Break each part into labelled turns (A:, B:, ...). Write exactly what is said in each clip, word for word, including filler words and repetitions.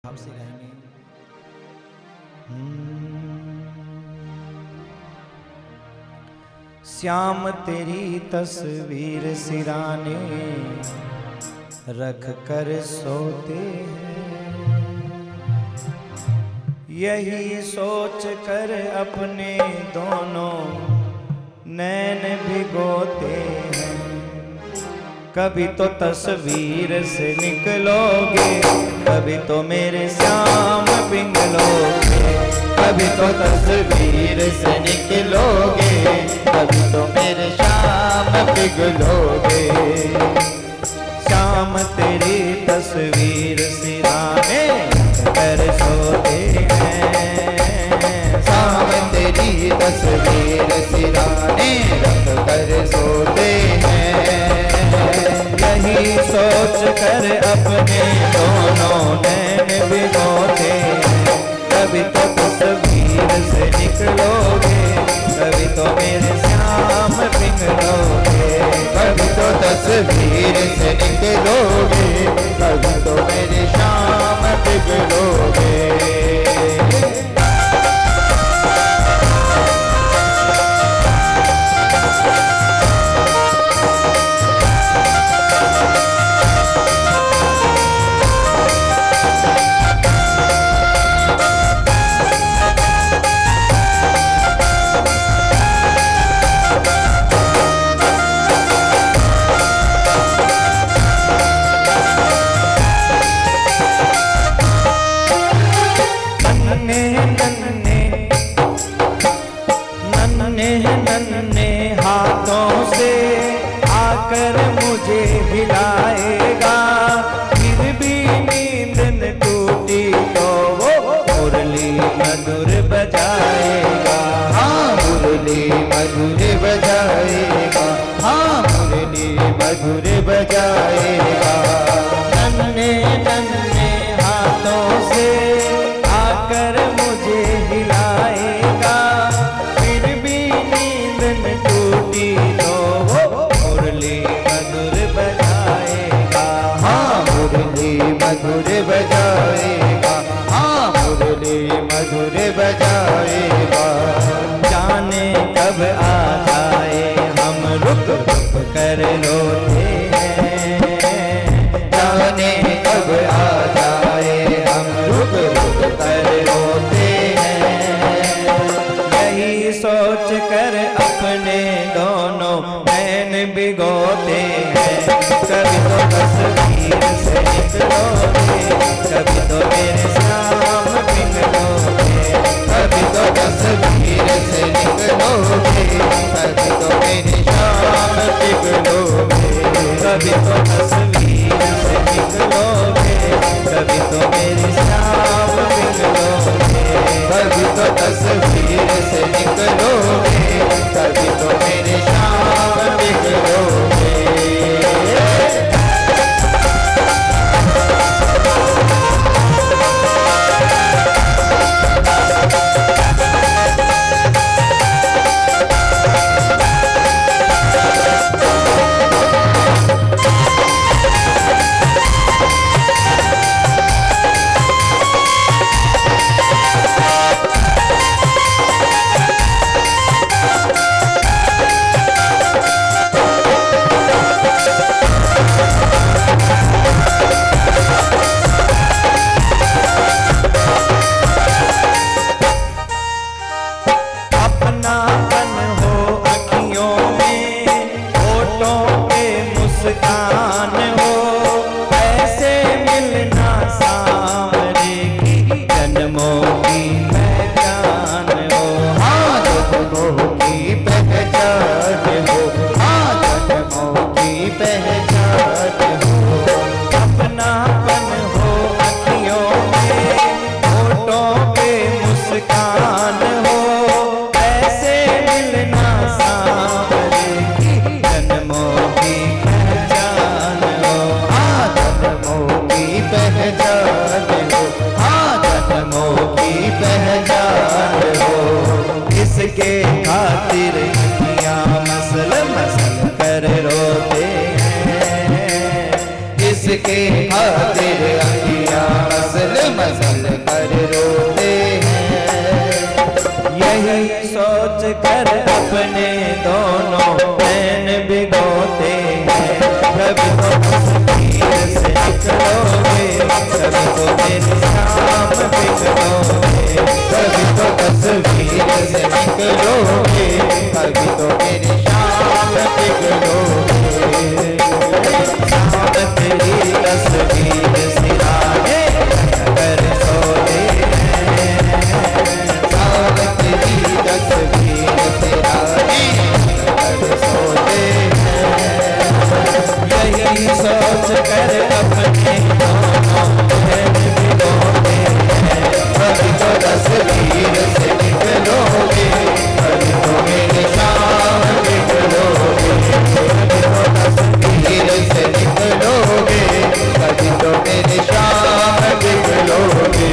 A: भाव से गाएंगे। श्याम तेरी तस्वीर सिराने रख कर सोते हैं, यही सोच कर अपने दोनों नैन भिगोते हैं। कभी तो तस्वीर से निकलोगे, कभी तो मेरे श्याम पिघलोगे। कभी तो तस्वीर से निकलोगे, कभी तो मेरे श्याम पिघलोगे। श्याम तेरी तस्वीर सिराने कर सोते हैं।
B: श्याम तेरी तस्वीर सिराने रख कर सोते हैं,
A: यही सोच कर अपने दोनों नैन भिगोते हैं। कभी तो तस्वीर से निकलोगे, कभी तो मेरे श्याम पिघलोगे।
B: कभी तो तस्वीर से निकलोगे, कभी तो मेरे श्याम पिघलोगे।
A: नन्हे हाथों से आकर मुझे हिलाएगा, फिर भी नींद न टूटी तो वो मुरली मधुर बजाएगा।
B: हाँ मुरली मधुर बजाएगा, हाँ मुरली मधुर बजाएगा।
A: नन्हे नन्हे हाथों से आकर मुझे हिलाएगा, फिर भी नींद न टूटी तो वो मुरली मधुर बजाएगा।
B: हाँ मुरली मधुर बजाएगा, हाँ मुरली मधुर बजाएगा।
A: जाने कब आ जाए हम रुक रुक कर रोते हैं।
B: जाने कब आ जाए हम रुक रुक कर रोते हैं,
A: यही सोच कर अपने दोनों नैन भिगोते हैं। कभी तो तस्वीर से निकलोगे, कभी तो मेरे श्याम पिघलोगे।
B: कभी तो तस्वीर से निकलोगे, कभी तो मेरे श्याम पिघलोगे।
A: कभी तो तस्वीर से निकलोगे, कभी तो मेरे श्याम पिघलोगे।
B: कभी तो तस्वीर से निकलोगे, कभी तो मेरे श्याम पिघलोगे।
A: इसके खातिर अखियां मसल मसल कर रोते हैं,
B: इसके खातिर अखियां मसल मसल
A: कर अपने दोनों नैन भिगोते हैं। कभी तो तस्वीर से निकलोगे, कभी तो मेरी शाम बिगड़ोगे।
B: कभी तो तस्वीर से निकलोगे, कभी तो मेरी शाम बिगड़ोगे।
A: शाम तेरी तस्वीर सिराने कर सोते हैं।
B: शाम तेरी तस्वीर सिराने कर सोते हैं।
A: यही सोच कर अपने दोनों नैन भिगोते हैं।
B: कभी तो तस्वीर से निकलोगे, कभी तो मेरी शाम बिगड़ोगे। कभी तो तस्वीर से निकलोगे, कभी तो मेरी शाम बिगड़ोगे।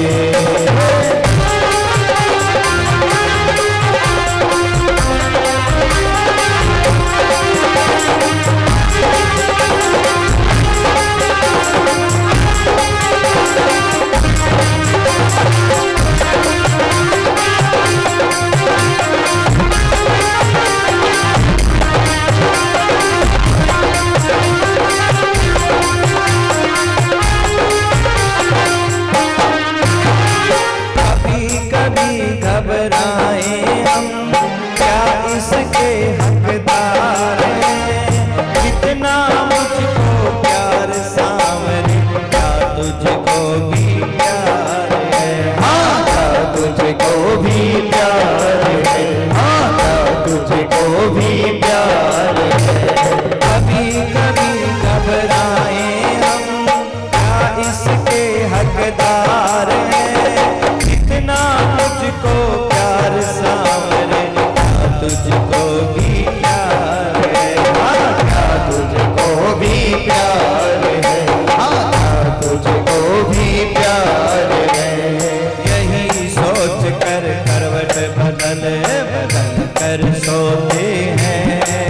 A: कभी कभी घबराए हम, क्या इसके हकदार हैं। कितना मुझको प्यार सांवरे, क्या तुझको भी प्यार है।
B: हाँ, क्या तुझको भी प्यार है। हाँ, क्या तुझको भी प्यार है।
A: कभी कभी घबराए हम, क्या इसके हकदार हैं। कितना मुझको प्यार सांवरे, क्या तुझको भी प्यार है।
B: हाँ, क्या तुझको भी प्यार है। हाँ, क्या तुझको भी प्यार है।
A: यही सोच कर करवट बदल बदल कर सोते हैं।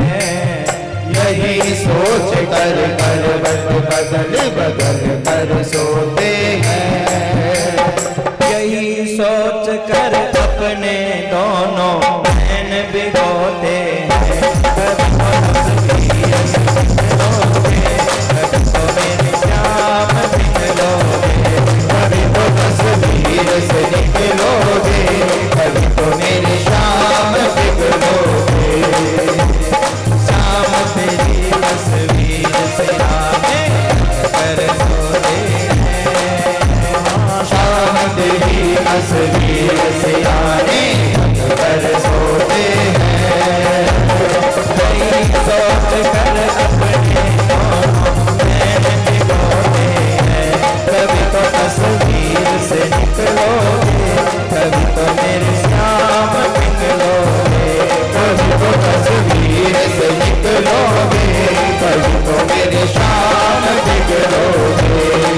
B: यही सोच कर करवट बदल बदल कर सोते हैं।
A: यही सोच कर अपने दोनों नैन भिगोते हैं। कभी तो तस्वीर से निकलोगे, कभी तो मेरी शाम बिगड़ोगे।
B: कभी तो तस्वीर से निकलोगे, कभी तो मेरी शाम बिगड़ोगे।
A: शाम तेरी तस्वीर सिराने कर सोते हैं।
B: शाम तेरी तस्वीर से आने कर सोते हैं।
A: यही सोच कर अपने दोनों नैन भिगोते हैं। कभी तो तस्वीर से निकलोगे, कभी तो मेरी शाम बिगड़ोगे।
B: कभी तो तस्वीर से निकलोगे, कभी तो मेरी शाम बिगड़ोगे।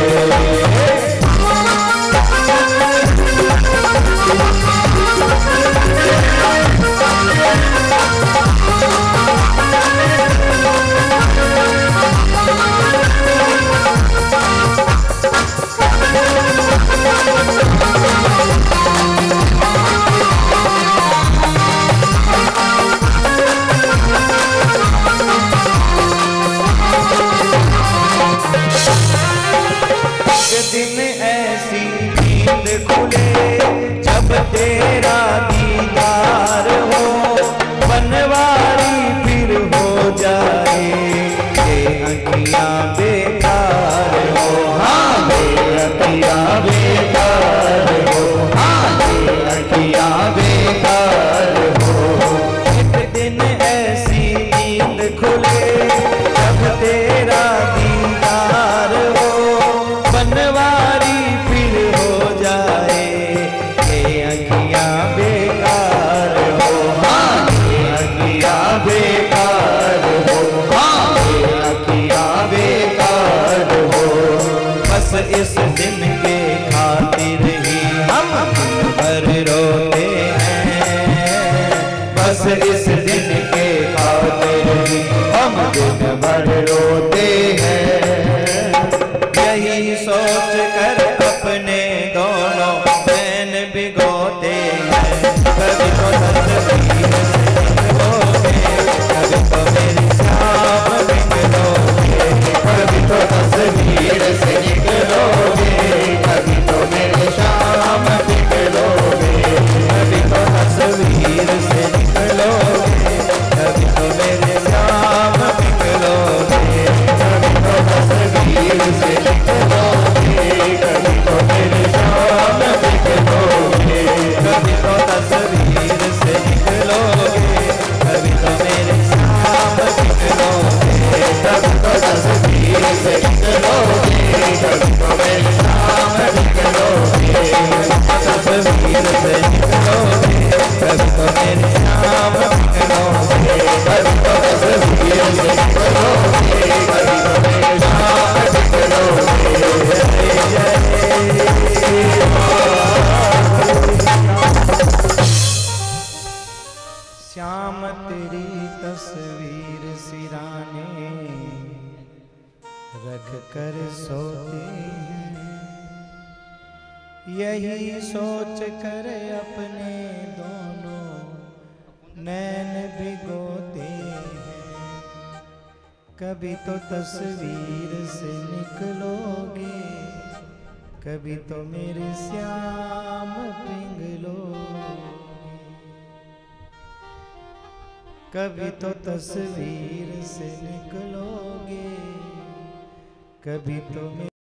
A: एक दिन ऐसी नींद खुले, जब तेरा दीदार हो। बनवारी फिर हो जाए, ये अखियां बेकार हो।
B: हाँ, ये अखियाँ बेकार हो। हाँ, ये अखियाँ बेकार हो।
A: एक दिन ऐसी नींद खुले, जब तेरा दीदार हो। बनवारी फिर हो जाए, ये अखियां बेकार हो।
B: हाँ, ये अखियाँ बेकार हो। हाँ, ये अखियाँ बेकार हो।
A: बस इस दिन के खातिर ही हम दिन भर रोते हैं।
B: बस इस दिन के खातिर ही हम दिन भर रोते हैं।
A: यही सोच कर अपने दोनों नैन भिगोते हैं। कभी तो तस्वीर रख कर सोते हैं, यही सोच कर अपने दोनों नैन भिगोते हैं। कभी तो तस्वीर से निकलोगे, कभी तो मेरे श्याम पिंगलोगे, कभी तो तस्वीर से निकलोगे, कभी तो